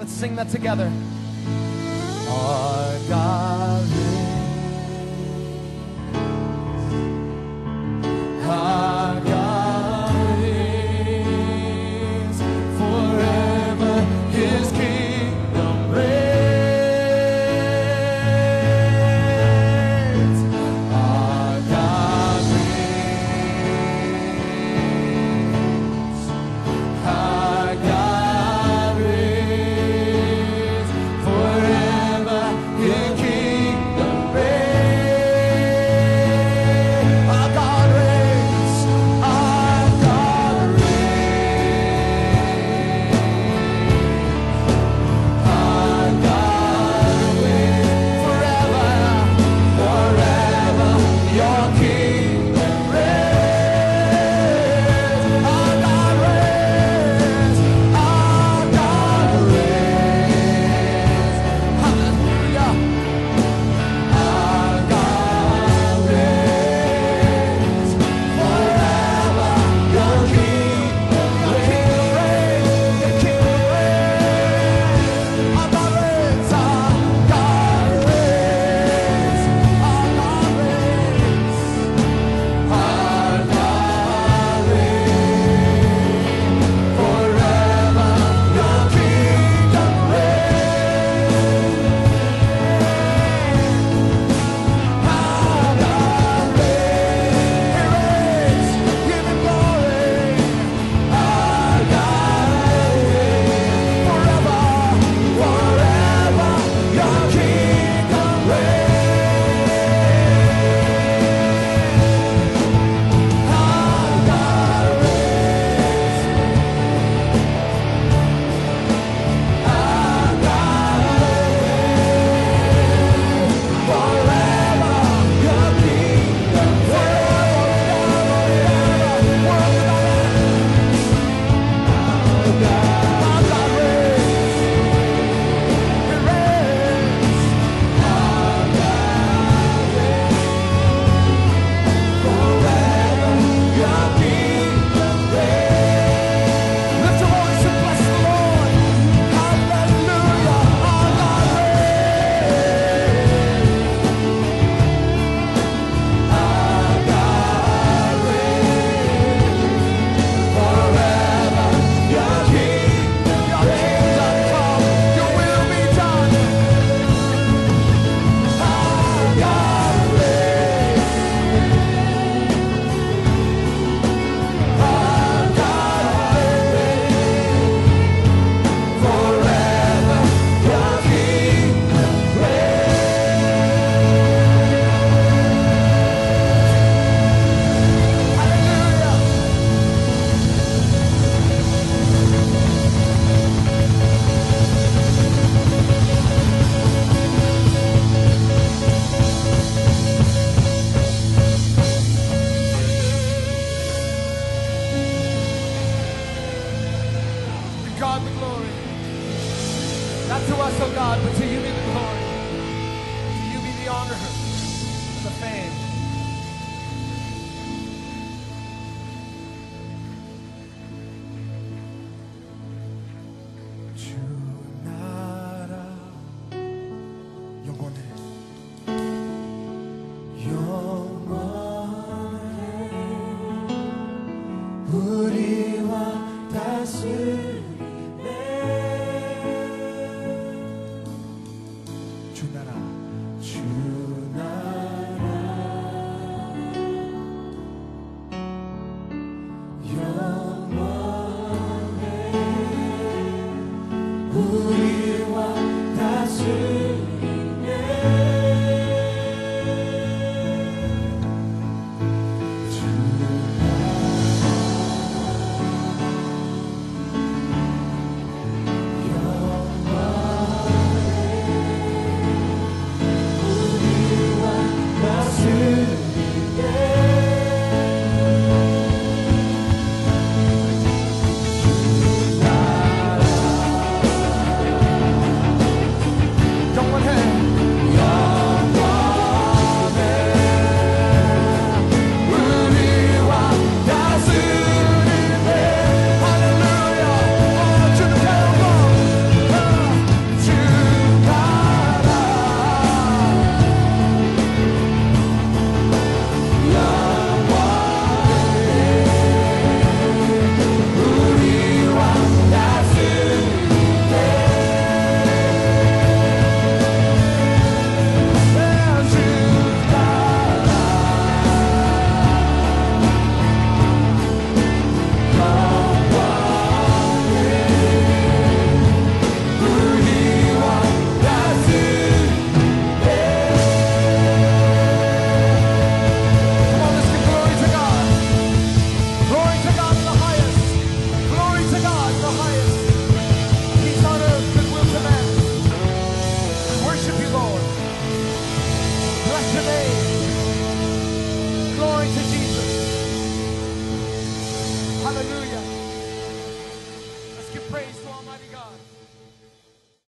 Let's sing that together. Our God reigns. Our God reigns. Forever His kingdom reigns. Our God reigns. Our God reigns. Forever His kingdom reigns. Our God reigns. Our God reigns. Our God reigns. Forever, forever Your kingdom reigns. Our God reigns. Our God reigns. Hallelujah. Our God reigns. Forever Your kingdom reigns. Your kingdom reigns. Our God reigns. Our God reigns. Our God reigns. Our God reigns. Forever Your kingdom reigns. Our God reigns. Give Him glory. Our God reigns. Forever, forever Your kingdom reigns. Our God reigns. Our God reigns. Forever Your kingdom reigns. World without end. Our God reigns. He reigns. Our God reigns. Forever Your kingdom reigns. Lift your voice and bless the Lord. Hallelujah. Our God reigns. Our God reigns. Forever Your kingdom come. Your will be done. Our God reigns. Our God reigns. Forever Your kingdom reigns. Hallelujah. To God the glory. Not to us, oh God, but to You be the glory. To You be the honor, the fame. 주 나라 영원해. 영원해. 우리와 다스리네. 주 나라. 주 나라. 영원해. 우리와 다스리네.